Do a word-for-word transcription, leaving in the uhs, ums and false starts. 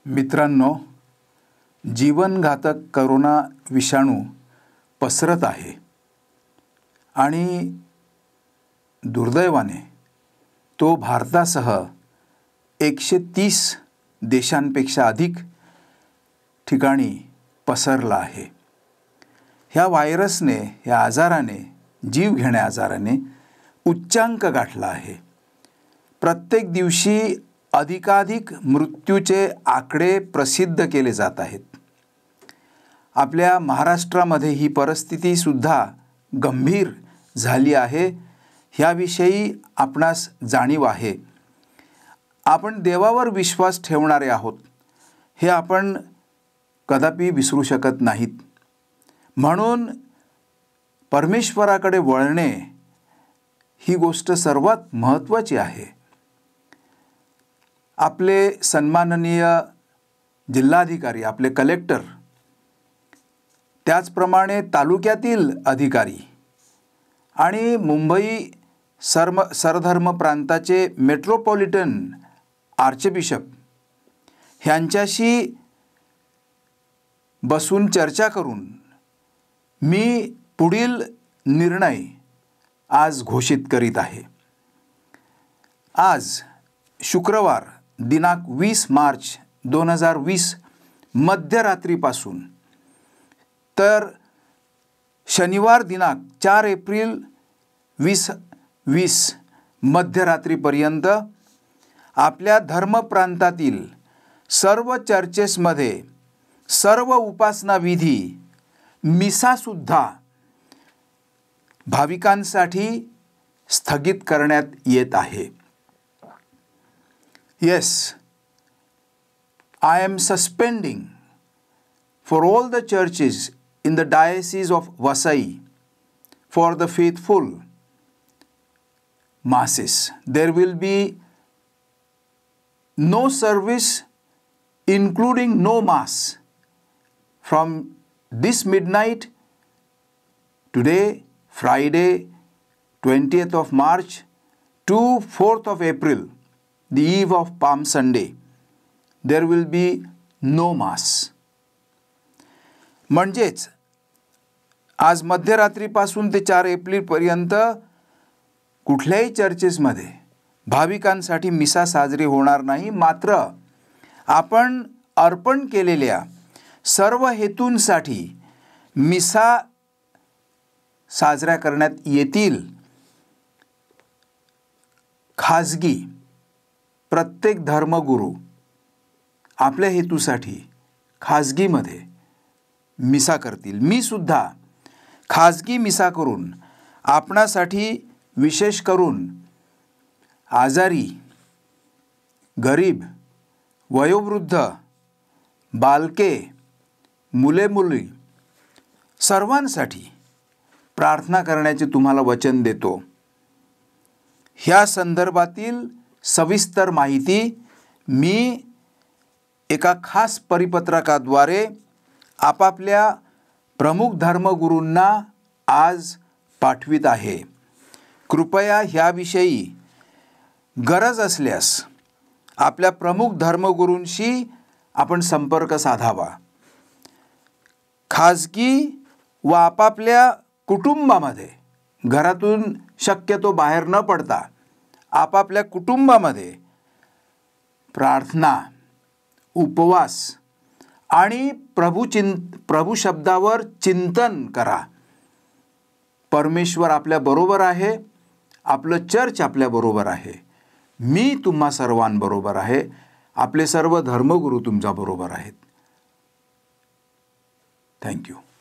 मित्रांनो, जीवनघातक करोना विषाणू पसरत आहे आणि दुर्दैवाने तो भारतासह एकशे तीस देशांपेक्षा अधिक ठिकाणी पसरला आहे. ह्या व्हायरसने, ह्या आजाराने, जीव घेण्या आजाराने उच्चांक गाठला आहे. प्रत्येक दिवशी अधिकाधिक मृत्यूचे आकडे प्रसिद्ध केले जात आहेत. आपल्या महाराष्ट्रामध्ये ही परिस्थिती सुद्धा गंभीर झाली आहे. ह्याविषयी आपणास जाणीव आहे. आपण देवावर विश्वास ठेवणारे आहोत हे आपण कदापि विसरू शकत नाहीत. म्हणून परमेश्वराकडे वळणे ही गोष्ट सर्वात महत्त्वाची आहे. आपले सन्माननीय जिल्हाधिकारी, आपले कलेक्टर, त्याचप्रमाणे तालुक्यातील अधिकारी आणि मुंबई सर्म सरधर्म प्रांताचे मेट्रोपॉलिटन आर्चबिशप ह्यांच्याशी बसून चर्चा करून मी पुढील निर्णय आज घोषित करीत आहे. आज शुक्रवार दिनांक वीस मार्च दोन हजार वीस मध्यरात्रीपासून तर शनिवार दिनांक चार एप्रिल वीस वीस मध्यरात्रीपर्यंत आपल्या धर्मप्रांतातील सर्व चर्चेसमध्ये सर्व उपासना विधी, मिसासुद्धा भाविकांसाठी स्थगित करण्यात येत आहे. Yes, I am suspending for all the churches in the Diocese of Vasai for the faithful masses. There will be no service, including no mass, from this midnight today, Friday, twentieth of March, to fourth of April, the eve of Palm Sunday. There will be no mass. म्हणजेच आज मध्यरात्रीपासून ते चार एप्रिलपर्यंत कुठल्याही चर्चेसमध्ये भाविकांसाठी मिसा साजरी होणार नाही. मात्र आपण अर्पण केलेल्या सर्व हेतूंसाठी मिसा साजऱ्या करण्यात येतील. खाजगी प्रत्येक धर्मगुरू आपल्या हेतूसाठी खाजगीमध्ये मिसा करतील. मी सुद्धा खाजगी मिसा करून आपणासाठी, विशेष करून आजारी, गरीब, वयोवृद्ध, बालके, मुले मुली सर्वांसाठी प्रार्थना करण्याचे तुम्हाला वचन देतो. ह्या संदर्भातील सविस्तर माहिती मी एका खास परिपत्रकाद्वारे आपापल्या प्रमुख धर्मगुरूंना आज पाठवित आहे. कृपया ह्याविषयी गरज असल्यास आपल्या प्रमुख धर्मगुरूंशी आपण संपर्क साधावा. खाजगी व आपापल्या कुटुंबामध्ये, घरातून शक्यतो बाहेर न पडता आपापल्या कुटुंबामध्ये प्रार्थना, उपवास आणि प्रभुचिं प्रभू शब्दावर चिंतन करा. परमेश्वर आपल्या बरोबर आहे. आपलं चर्च आपल्या बरोबर आहे. मी तुम्हा सर्वांबरोबर आहे. आपले सर्व धर्मगुरू तुमच्या बरोबर आहेत. थँक्यू.